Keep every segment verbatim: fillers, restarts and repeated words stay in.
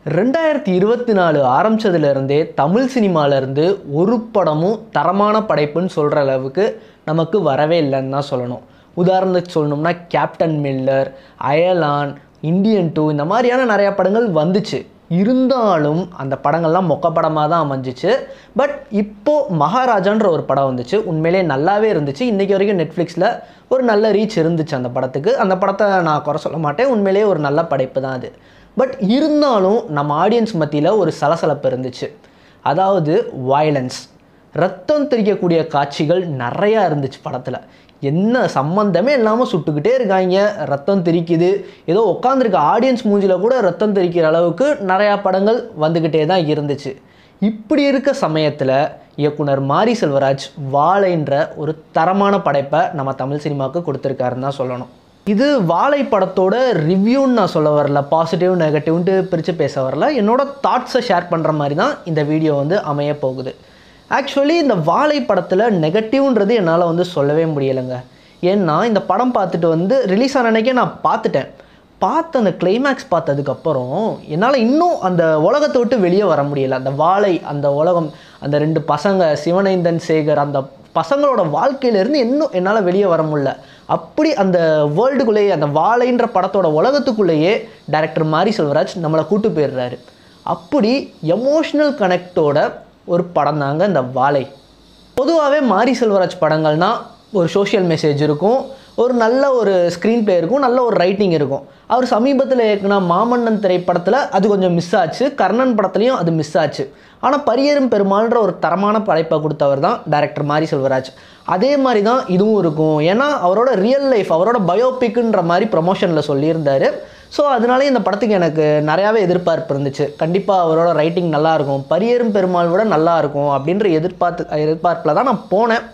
ரெண்டாயிரத்தி இருபத்தி நாலு ஆரம்பிச்சதுலேருந்தே தமிழ் சினிமாவிலேருந்து ஒரு படமும் தரமான படைப்புன்னு சொல்கிற அளவுக்கு நமக்கு வரவே இல்லைன்னு தான் சொல்லணும். உதாரணத்துக்கு சொல்லணும்னா captain miller, Ayalaan, Indian two இந்த மாதிரியான நிறையா படங்கள் வந்துச்சு. இருந்தாலும் அந்த படங்கள்லாம் மொக்க படமாக தான் அமைஞ்சிச்சு. பட் இப்போது மகாராஜான்ற ஒரு படம் வந்துச்சு. உண்மையிலே நல்லாவே இருந்துச்சு. இன்றைக்கி வரைக்கும் நெட்ஃப்ளிக்ஸில் ஒரு நல்ல ரீச் இருந்துச்சு அந்த படத்துக்கு. அந்த படத்தை நான் குறை சொல்ல மாட்டேன், உண்மையிலே ஒரு நல்ல படைப்பு தான் அது. பட் இருந்தாலும் நம்ம ஆடியன்ஸ் மத்தியில் ஒரு சலசலப்பு இருந்துச்சு. அதாவது வயலன்ஸ், ரத்தம் தெறிக்கக்கூடிய காட்சிகள் நிறையா இருந்துச்சு படத்தில். என்ன சம்மந்தமே இல்லாமல் சுட்டுக்கிட்டே இருக்காங்க, ரத்தம் தெறிக்குது. ஏதோ உட்காந்துருக்க ஆடியன்ஸ் மூஞ்சியில் கூட ரத்தம் தெறிக்கிற அளவுக்கு நிறையா படங்கள் வந்துக்கிட்டே தான் இருந்துச்சு. இப்படி இருக்க சமயத்தில் இயக்குனர் மாரி செல்வராஜ் வாழைன்ற ஒரு தரமான படைப்பை நம்ம தமிழ் சினிமாவுக்கு கொடுத்துருக்காருன்னு தான் சொல்லணும். இது வாழை படத்தோட ரிவ்யூன்னு நான் சொல்ல வரல, பாசிட்டிவ் நெகட்டிவ்ன்ட்டு பிரித்து பேச வரல. என்னோடய தாட்ஸை ஷேர் பண்ணுற மாதிரி தான் இந்த வீடியோ வந்து அமைய போகுது. ஆக்சுவலி இந்த வாழை படத்தில் நெகட்டிவ்ன்றது என்னால் வந்து சொல்லவே முடியலைங்க. ஏன்னா இந்த படம் பார்த்துட்டு வந்து ரிலீஸ் ஆன அன்றைக்கே நான் பார்த்துட்டேன். பார்த்து அந்த கிளைமேக்ஸ் பார்த்ததுக்கப்புறம் என்னால் இன்னும் அந்த உலகத்தை விட்டு வெளியே வர முடியலை. அந்த வாழை, அந்த உலகம், அந்த ரெண்டு பசங்க சிவனைந்தன் சேகர், அந்த பசங்களோட வாழ்க்கையிலேருந்து இன்னும் என்னால் வெளியே வர முடியல. அப்படி அந்த வேர்ல்டுக்குள்ளேயே, அந்த வாழைன்ற படத்தோட உலகத்துக்குள்ளேயே டைரக்டர் மாரி செல்வராஜ் நம்மளை கூட்டு போயிடுறாரு. அப்படி எமோஷ்னல் கனெக்டோட ஒரு படம் தாங்க இந்த வாழை. பொதுவாகவே மாரி செல்வராஜ் படங்கள்னால் ஒரு சோஷியல் மெசேஜ் இருக்கும், ஒரு நல்ல ஒரு ஸ்க்ரீன் பிளே இருக்கும், நல்ல ஒரு ரைட்டிங் இருக்கும். அவர் சமீபத்தில் இயக்குன மாமன்னன் திரைப்படத்தில் அது கொஞ்சம் மிஸ் ஆச்சு, கர்ணன் படத்துலையும் அது மிஸ் ஆச்சு. ஆனால் பரியேறும் பெருமாள்ன்ற ஒரு தரமான படைப்பை கொடுத்தவர் தான் டைரக்டர் மாரி செல்வராஜ். அதே மாதிரி தான் இதுவும் இருக்கும். ஏன்னா அவரோட ரியல் லைஃப், அவரோட பயோபிக்குன்ற மாதிரி ப்ரமோஷனில் சொல்லியிருந்தார். ஸோ அதனாலே இந்த படத்துக்கு எனக்கு நிறையாவே எதிர்பார்ப்பு இருந்துச்சு. கண்டிப்பாக அவரோட ரைட்டிங் நல்லாயிருக்கும், பரியேறும் பெருமாள் விட நல்லாயிருக்கும் அப்படின்ற எதிர்பார்த்து எதிர்பார்ப்பில் தான் நான் போனேன்.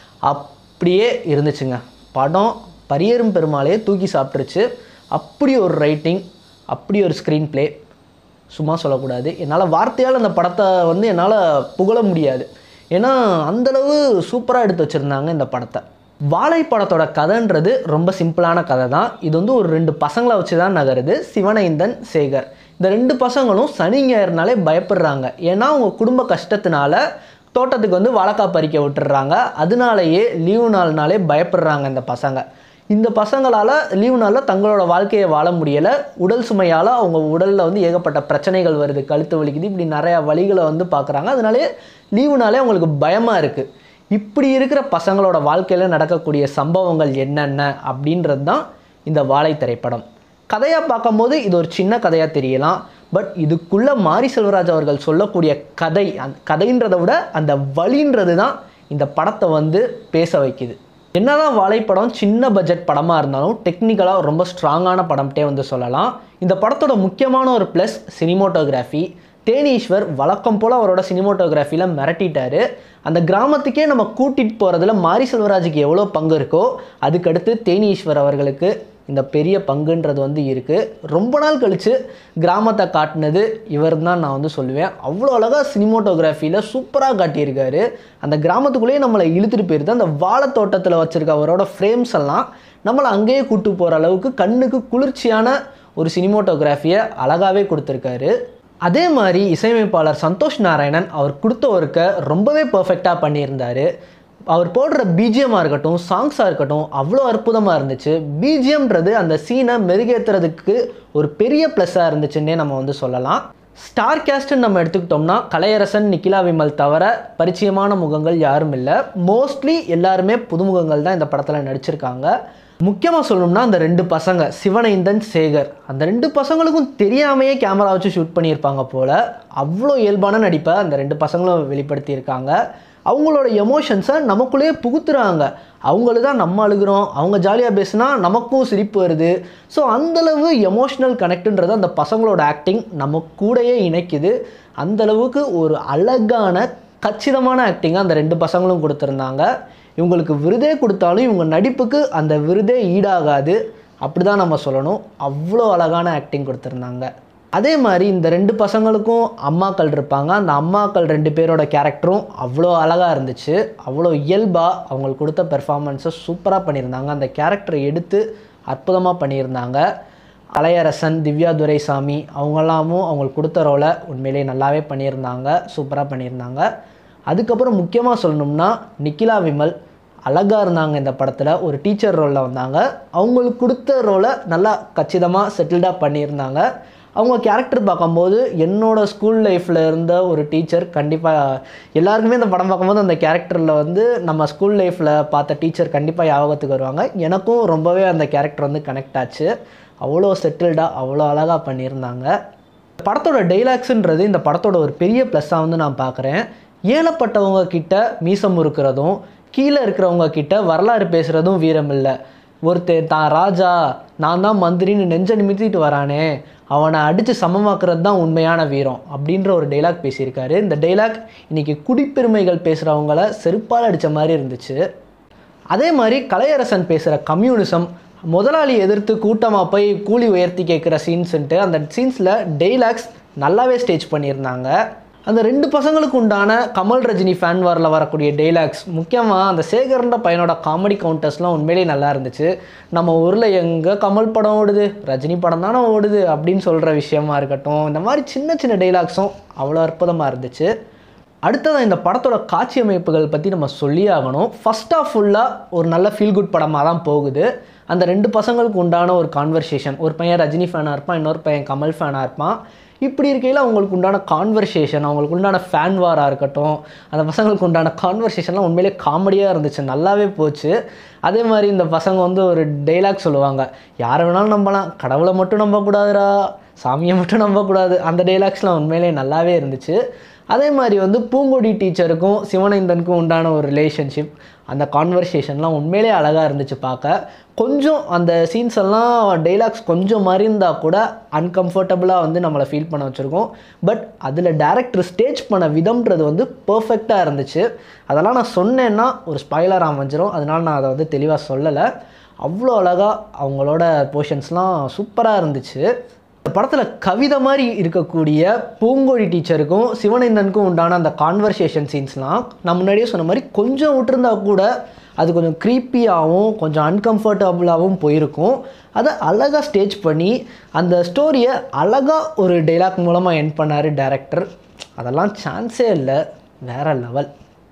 அப்படியே இருந்துச்சுங்க. படம் பரியேறும் பெருமாளையே தூக்கி சாப்பிட்ருச்சு. அப்படி ஒரு ரைட்டிங், அப்படி ஒரு ஸ்க்ரீன் பிளே, சும்மா சொல்லக்கூடாது. என்னால் வார்த்தையால் அந்த படத்தை வந்து என்னால் புகழ முடியாது. ஏன்னா அந்தளவு சூப்பராக எடுத்து வச்சுருந்தாங்க இந்த படத்தை. வாழை படத்தோட கதைன்றது ரொம்ப சிம்பிளான கதை தான். இது வந்து ஒரு ரெண்டு பசங்களை வச்சு தான் நகருது, சிவனைந்தன் சேகர். இந்த ரெண்டு பசங்களும் சனி ஞாயிறுனாலே பயப்படுறாங்க. ஏன்னா அவங்க குடும்ப கஷ்டத்தினால தோட்டத்துக்கு வந்து வாழைக்காய் பறிக்க விட்டுடுறாங்க. அதனாலேயே லீவு நாள்னாலே பயப்படுறாங்க இந்த பசங்க. இந்த பசங்களால் லீவு நாளில் தங்களோட வாழ்க்கையை வாழ முடியலை. உடல் சுமையால் அவங்க உடலில் வந்து ஏகப்பட்ட பிரச்சனைகள் வருது, கழுத்து வலிக்குது, இப்படி நிறையா வழிகளை வந்து பார்க்குறாங்க. அதனாலே லீவு நாளே அவங்களுக்கு பயமாக இருக்குது. இப்படி இருக்கிற பசங்களோட வாழ்க்கையில் நடக்கக்கூடிய சம்பவங்கள் என்னென்ன அப்படின்றது தான் இந்த வாழை திரைப்படம். கதையாக பார்க்கும்போது இது ஒரு சின்ன கதையாக தெரியலாம். பட் இதுக்குள்ளே மாரி செல்வராஜ் அவர்கள் சொல்லக்கூடிய கதை, அந்த கதைன்றதை விட அந்த வழின்றது தான் இந்த படத்தை வந்து பேச வைக்குது. என்னதான் வாழைப்படம் சின்ன பட்ஜெட் படமாக இருந்தாலும் டெக்னிக்கலாக ரொம்ப ஸ்ட்ராங்கான படம்ட்டே வந்து சொல்லலாம். இந்த படத்தோட முக்கியமான ஒரு ப்ளஸ் சினிமோட்டோகிராஃபி. தேனீஸ்வர் வழக்கம் போல் அவரோட சினிமோட்டோகிராஃபியில் மிரட்டிட்டார். அந்த கிராமத்துக்கே நம்ம கூட்டிகிட்டு போகிறதுல மாரி செல்வராஜுக்கு எவ்வளோ பங்கு இருக்கோ அதுக்கடுத்து தேனீஸ்வர் அவர்களுக்கு இந்த பெரிய பங்குன்றது வந்து இருக்குது. ரொம்ப நாள் கழித்து கிராமத்தை காட்டினது இவர் தான் நான் வந்து சொல்லுவேன். அவ்வளோ அழகாக சினிமோட்டோகிராஃபியில் சூப்பராக காட்டியிருக்காரு. அந்த கிராமத்துக்குள்ளேயே நம்மளை இழுத்துட்டு போயிருது. அந்த வாழைத்தோட்டத்தில் வச்சுருக்க அவரோட ஃப்ரேம்ஸ் எல்லாம் நம்மளை அங்கேயே கூட்டு போகிற அளவுக்கு கண்ணுக்கு குளிர்ச்சியான ஒரு சினிமோட்டோகிராஃபியை அழகாகவே கொடுத்துருக்காரு. அதே மாதிரி இசையமைப்பாளர் சந்தோஷ் நாராயணன் அவர் கொடுத்த ஒர்க்கை ரொம்பவே பர்ஃபெக்டாக பண்ணியிருந்தார். அவர் போடுற பிஜிஎம்மாக இருக்கட்டும், சாங்ஸாக இருக்கட்டும், அவ்வளோ அற்புதமாக இருந்துச்சு. பிஜிஎம்ன்றது அந்த சீனை மெருகேற்றுறதுக்கு ஒரு பெரிய ப்ளஸ்ஸாக இருந்துச்சுன்னே நம்ம வந்து சொல்லலாம். ஸ்டார் கேஸ்ட்டுன்னு நம்ம எடுத்துக்கிட்டோம்னா கலையரசன், நிக்கிலா விமல் தவிர பரிச்சயமான முகங்கள் யாரும் இல்லை. மோஸ்ட்லி எல்லாருமே புதுமுகங்கள் தான் இந்த படத்தில் நடிச்சிருக்காங்க. முக்கியமாக சொல்லணும்னா அந்த ரெண்டு பசங்க சிவனைந்தன் சேகர், அந்த ரெண்டு பசங்களுக்கும் தெரியாமையே கேமரா வச்சு ஷூட் பண்ணியிருப்பாங்க போல். அவ்வளோ இயல்பான நடிப்பை அந்த ரெண்டு பசங்களும் வெளிப்படுத்தியிருக்காங்க. அவங்களோட எமோஷன்ஸை நமக்குள்ளேயே புகுத்துறாங்க. அவங்களு தான் நம்ம அழுகிறோம், அவங்க ஜாலியாக பேசுனா நமக்கும் சிரிப்பு வருது. ஸோ அந்தளவு எமோஷ்னல் கனெக்டுன்றது அந்த பசங்களோட ஆக்டிங் நம்ம கூடயே இணைக்குது. அந்தளவுக்கு ஒரு அழகான கச்சிதமான ஆக்டிங்காக அந்த ரெண்டு பசங்களும் கொடுத்துருந்தாங்க. இவங்களுக்கு விருதே கொடுத்தாலும் இவங்க நடிப்புக்கு அந்த விருதே ஈடாகாது, அப்படி தான் நம்ம சொல்லணும். அவ்வளோ அழகான ஆக்டிங் கொடுத்துருந்தாங்க. அதே மாதிரி இந்த ரெண்டு பசங்களுக்கும் அம்மாக்கள் இருப்பாங்க. அந்த அம்மாக்கள் ரெண்டு பேரோட கேரக்டரும் அவ்வளோ அழகாக இருந்துச்சு. அவ்வளோ இயல்பாக அவங்களுக்கு கொடுத்த பெர்ஃபார்மன்ஸை சூப்பராக பண்ணியிருந்தாங்க. அந்த கேரக்டரை எடுத்து அற்புதமாக பண்ணியிருந்தாங்க. கலையரசன், திவ்யா துரைசாமி அவங்கெல்லாமும் அவங்களுக்கு கொடுத்த ரோலை உண்மையிலே நல்லாவே பண்ணியிருந்தாங்க, சூப்பராக பண்ணியிருந்தாங்க. அதுக்கப்புறம் முக்கியமாக சொல்லணும்னா நிக்கிலா விமல் அழகாக இருந்தாங்க இந்த படத்தில். ஒரு டீச்சர் ரோலில் வந்தாங்க. அவங்களுக்கு கொடுத்த ரோலை நல்லா கச்சிதமாக செட்டில்டாக பண்ணியிருந்தாங்க. அவங்க கேரக்டர் பார்க்கும்போது என்னோடய ஸ்கூல் லைஃப்பில் இருந்த ஒரு டீச்சர் கண்டிப்பாக எல்லாருக்குமே இந்த படம் பார்க்கும்போது அந்த கேரக்டரில் வந்து நம்ம ஸ்கூல் லைஃப்பில் பார்த்த டீச்சர் கண்டிப்பாக ஞாபகத்துக்கு வருவாங்க. எனக்கும் ரொம்பவே அந்த கேரக்டர் வந்து கனெக்ட் ஆச்சு. அவ்வளோ செட்டில்டாக அவ்வளோ அழகாக பண்ணியிருந்தாங்க. படத்தோட டைலாக்ஸுன்றது இந்த படத்தோட ஒரு பெரிய ப்ளஸ்ஸாக வந்து நான் பார்க்குறேன். ஏழப்பட்டவங்க கிட்ட மீசம் இருக்கிறதும், கீழே இருக்கிறவங்க கிட்ட வரலாறு பேசுகிறதும் வீரம் இல்லை. ஒருத்தர் தான் ராஜா, நான் தான் மந்திரின்னு நெஞ்ச நிமித்திட்டு வரானே, அவனை அடித்து சமமாக்குறது தான் உண்மையான வீரம் அப்படின்ற ஒரு டைலாக் பேசியிருக்காரு. இந்த டைலாக் இன்றைக்கி குடிப்பெருமைகள் பேசுகிறவங்கள செருப்பால் அடித்த மாதிரி இருந்துச்சு. அதே மாதிரி கலையரசன் பேசுகிற கம்யூனிசம், முதலாளி எதிர்த்து கூட்டமாக போய் கூலி உயர்த்தி கேட்குற சீன்ஸுன்ட்டு அந்த சீன்ஸில் டைலாக்ஸ் நல்லாவே ஸ்டேஜ் பண்ணியிருந்தாங்க. அந்த ரெண்டு பசங்களுக்கு உண்டான கமல் ரஜினி ஃபேன் வாரில் வரக்கூடிய டைலாக்ஸ், முக்கியமாக அந்த சேகர்ன்ற பையனோட காமெடி கவுண்டர்ஸ்லாம் உண்மையிலே நல்லா இருந்துச்சு. நம்ம ஊரில் எங்கே கமல் படம் ஓடுது, ரஜினி படம் தானே ஓடுது அப்படின்னு சொல்கிற விஷயமா இருக்கட்டும், இந்த மாதிரி சின்ன சின்ன டைலாக்ஸும் அவ்வளோ அற்புதமாக இருந்துச்சு. அடுத்ததான் இந்த படத்தோட காட்சி அமைப்புகள் பற்றி நம்ம சொல்லி ஆகணும். ஃபஸ்ட் ஆஃப் ஃபுல்லாக ஒரு நல்ல ஃபீல் குட் படமாக தான் போகுது. அந்த ரெண்டு பசங்களுக்கு உண்டான ஒரு கான்வர்சேஷன், ஒரு பையன் ரஜினி ஃபேனாக இருப்பான், இன்னொரு பையன் கமல் ஃபேனாக இருப்பான். இப்படி இருக்கையில் அவங்களுக்கு உண்டான கான்வர்சேஷன், அவங்களுக்கு உண்டான ஃபேன் வாராக இருக்கட்டும், அந்த பசங்களுக்கு உண்டான கான்வர்சேஷன்லாம் உண்மையிலே காமெடியாக இருந்துச்சு, நல்லாவே போச்சு. அதே மாதிரி இந்த பசங்க வந்து ஒரு டைலாக் சொல்லுவாங்க, யாரை வேணாலும் நம்பலாம், கடவுளை மட்டும் நம்பக்கூடாதுரா, சாமியை மட்டும் நம்பக்கூடாது. அந்த டைலாக்ஸ்லாம் உண்மையிலே நல்லாவே இருந்துச்சு. அதே மாதிரி வந்து பூங்கொடி டீச்சருக்கும் சிவனைந்தனுக்கும் உண்டான ஒரு ரிலேஷன்ஷிப், அந்த கான்வர்சேஷன்லாம் உண்மையிலே அழகாக இருந்துச்சு பார்க்க. கொஞ்சம் அந்த சீன்ஸ் எல்லாம் டைலாக்ஸ் கொஞ்சம் மாதிரி இருந்தால் கூட அன்கம்ஃபர்டபுளாக வந்து நம்மளை ஃபீல் பண்ண வச்சுருக்கோம். பட் அதில் டேரக்டர் ஸ்டேஜ் பண்ண விதம்ன்றது வந்து பர்ஃபெக்டாக இருந்துச்சு. அதெல்லாம் நான் சொன்னேன்னா ஒரு ஸ்பாய்லர் அமைஞ்சிரும், அதனால் நான் அதை வந்து தெளிவாக சொல்லலை. அவ்வளோ அழகாக அவங்களோட போர்ஷன்ஸ்லாம் சூப்பராக இருந்துச்சு. இந்த படத்தில் கவிதை மாதிரி இருக்கக்கூடிய பூங்கொடி டீச்சருக்கும் சிவனைந்தனுக்கும் உண்டான அந்த கான்வர்சேஷன் சீன்ஸ்லாம் நான் முன்னாடியே சொன்ன மாதிரி கொஞ்சம் விட்டுருந்தா கூட அது கொஞ்சம் க்ரீப்பியாகவும் கொஞ்சம் அன்கம்ஃபர்டபுளாகவும் போயிருக்கும். அதை அழகாக ஸ்டேஜ் பண்ணி அந்த ஸ்டோரியை அழகாக ஒரு டைலாக் மூலமாக எண்ட் பண்ணார் டைரக்டர். அதெல்லாம் சான்ஸே இல்லை, வேறு லெவல்.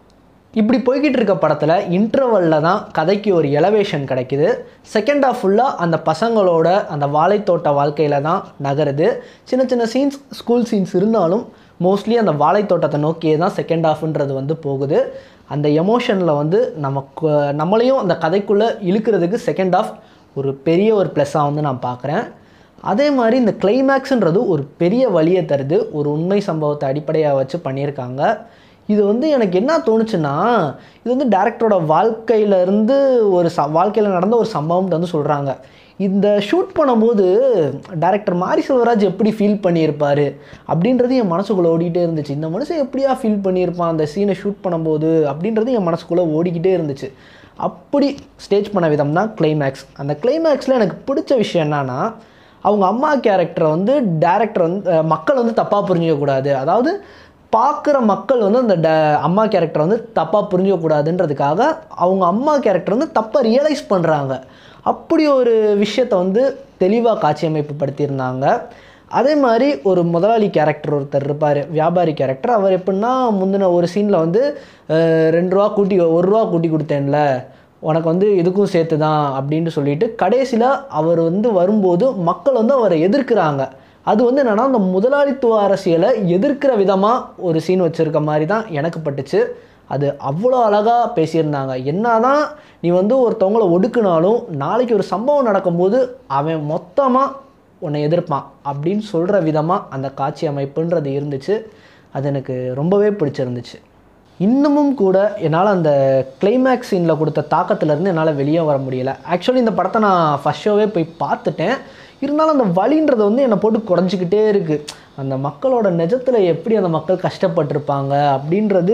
இப்படி போய்கிட்டு இருக்க படத்தில் இன்டர்வலில் தான் கதைக்கு ஒரு எலவேஷன் கிடைக்குது. செகண்ட் ஹாஃப் ஃபுல்லாக அந்த பசங்களோட அந்த வாழைத்தோட்ட வாழ்க்கையில் தான் நகருது. சின்ன சின்ன சீன்ஸ், ஸ்கூல் சீன்ஸ் இருந்தாலும் மோஸ்ட்லி அந்த வாழைத்தோட்டத்தை நோக்கியே தான் செகண்ட் ஹாஃப்ன்றது வந்து போகுது. அந்த எமோஷனில் வந்து நமக்கு நம்மளையும் அந்த கதைக்குள்ளே இழுக்கிறதுக்கு செகண்ட் ஹாஃப் ஒரு பெரிய ஒரு ப்ளஸ்ஸாக வந்து நான் பார்க்குறேன். அதே மாதிரி இந்த கிளைமேக்ஸுன்றது ஒரு பெரிய வழியை தருது. ஒரு உண்மை சம்பவத்தை அடிப்படையாக வச்சு பண்ணியிருக்காங்க. இது வந்து எனக்கு என்ன தோணுச்சுன்னா, இது வந்து டேரக்டரோட வாழ்க்கையிலேருந்து ஒரு ச வாழ்க்கையில் நடந்த ஒரு சம்பவம்னு வந்து சொல்கிறாங்க. இந்த ஷூட் பண்ணும்போது டேரக்டர் மாரி செல்வராஜ் எப்படி ஃபீல் பண்ணியிருப்பார் அப்படின்றது என் மனசுக்குள்ளே ஓடிக்கிட்டே இருந்துச்சு. இந்த மனுஷன் எப்படியா ஃபீல் பண்ணியிருப்பான் அந்த சீனை ஷூட் பண்ணும்போது அப்படின்றது என் மனசுக்குள்ளே ஓடிக்கிட்டே இருந்துச்சு. அப்படி ஸ்டேஜ் பண்ண விதம் தான் கிளைமேக்ஸ். அந்த கிளைமேக்ஸில் எனக்கு பிடிச்ச விஷயம் என்னன்னா, அவங்க அம்மா கேரக்டரை வந்து டேரக்டர் வந்து மக்கள் வந்து தப்பாக புரிஞ்சிக்கக்கூடாது, அதாவது பார்க்குற மக்கள் வந்து அந்த ட அம்மா கேரக்டர் வந்து தப்பாக புரிஞ்சிக்கக்கூடாதுன்றதுக்காக அவங்க அம்மா கேரக்டர் வந்து தப்பாக ரியலைஸ் பண்ணுறாங்க. அப்படி ஒரு விஷயத்தை வந்து தெளிவாக காட்சி அமைப்பு படுத்தியிருந்தாங்க. அதே மாதிரி ஒரு முதலாளி கேரக்டர் ஒருத்தர் இருப்பார், வியாபாரி கேரக்டர். அவர் எப்படின்னா, முந்தின ஒரு சீனில் வந்து ரெண்டு ரூபா கூட்டி ஒரு ரூபா கூட்டி கொடுத்தேன்ல, உனக்கு வந்து இதுக்கும் சேர்த்து தான் அப்படின்ட்டு சொல்லிட்டு கடைசியில் அவர் வந்து வரும்போது மக்கள் வந்து அவரை எதிர்க்கிறாங்க. அது வந்து என்னென்னா, அந்த முதலாளித்துவ அரசியலை எதிர்க்கிற விதமாக ஒரு சீன் வச்சுருக்க மாதிரி தான் எனக்கு பட்டுச்சு. அது அவ்வளோ அழகாக பேசியிருந்தாங்க. என்ன தான் நீ வந்து ஒருத்தவங்களை ஒடுக்குனாலும் நாளைக்கு ஒரு சம்பவம் நடக்கும்போது அவன் மொத்தமாக உன்னை எதிர்ப்பான் அப்படின்னு சொல்கிற விதமாக அந்த காட்சி அமைப்புன்றது இருந்துச்சு. அது எனக்கு ரொம்பவே பிடிச்சிருந்துச்சு. இன்னமும் கூட என்னால் அந்த கிளைமேக்ஸ் சீனில் கொடுத்த தாக்கத்துலேருந்து என்னால் வெளியே வர முடியலை. ஆக்சுவலி இந்த படத்தை நான் ஃபஸ்ட் ஷோவே போய் பார்த்துட்டேன். இருந்தாலும் அந்த வலின்றது வந்து என்னை போட்டு குறைஞ்சிக்கிட்டே இருக்குது. அந்த மக்களோட நிஜத்தில் எப்படி அந்த மக்கள் கஷ்டப்பட்டிருப்பாங்க அப்படின்றது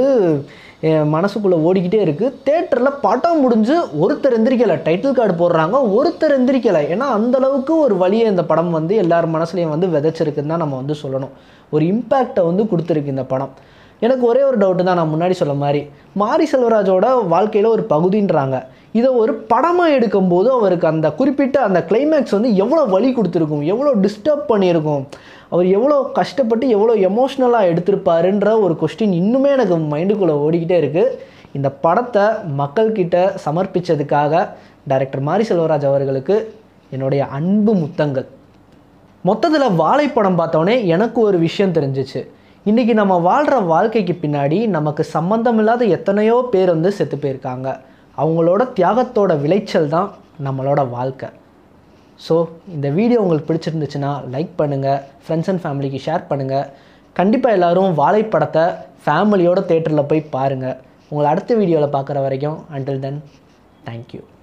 என் மனசுக்குள்ளே ஓடிக்கிட்டே இருக்குது. தேட்டரில் படம் முடிஞ்சு ஒருத்தர் எந்திரிக்கலை, டைட்டில் கார்டு போடுறாங்க, ஒருத்தர் எந்திரிக்கலை. ஏன்னா அந்தளவுக்கு ஒரு வலியை இந்த படம் வந்து எல்லார் மனசுலையும் வந்து விதைச்சிருக்குன்னு தான் நம்ம வந்து சொல்லணும். ஒரு இம்பேக்டை வந்து கொடுத்துருக்கு இந்த படம். எனக்கு ஒரே ஒரு டவுட்டு தான், நான் முன்னாடி சொல்ல மாதிரி மாரி செல்வராஜோட வாழ்க்கையில் ஒரு பகுதின்றாங்க. இதை ஒரு படமாக எடுக்கும்போது அவருக்கு அந்த குறிப்பிட்ட அந்த கிளைமேக்ஸ் வந்து எவ்வளோ வலி கொடுத்துருக்கும், எவ்வளோ டிஸ்டர்ப் பண்ணியிருக்கும், அவர் எவ்வளோ கஷ்டப்பட்டு எவ்வளோ எமோஷ்னலாக எடுத்திருப்பாருன்ற ஒரு கொஸ்டின் இன்னுமே எனக்கு மைண்டுக்குள்ளே ஓடிக்கிட்டே இருக்குது. இந்த படத்தை மக்கள்கிட்ட சமர்ப்பித்ததுக்காக டைரக்டர் மாரி செல்வராஜ் அவர்களுக்கு என்னுடைய அன்பு முத்தங்கள். மொத்தத்தில் வாழைப்படம் பார்த்தோன்னே எனக்கு ஒரு விஷயம் தெரிஞ்சிச்சு. இன்றைக்கி நம்ம வாழ்கிற வாழ்க்கைக்கு பின்னாடி நமக்கு சம்மந்தம் இல்லாத எத்தனையோ பேர் வந்து செத்து போயிருக்காங்க. அவங்களோட தியாகத்தோட விளைச்சல் தான் நம்மளோட வாழ்க்கை. ஸோ இந்த வீடியோ உங்களுக்கு பிடிச்சிருந்துச்சுன்னா லைக் பண்ணுங்கள், ஃப்ரெண்ட்ஸ் அண்ட் ஃபேமிலிக்கு ஷேர் பண்ணுங்கள். கண்டிப்பாக எல்லோரும் வாழைப்படத்தை ஃபேமிலியோட தேட்டரில் போய் பாருங்கள். உங்களை அடுத்த வீடியோவில் பார்க்குற வரைக்கும் அண்டில் தென் தேங்க்யூ.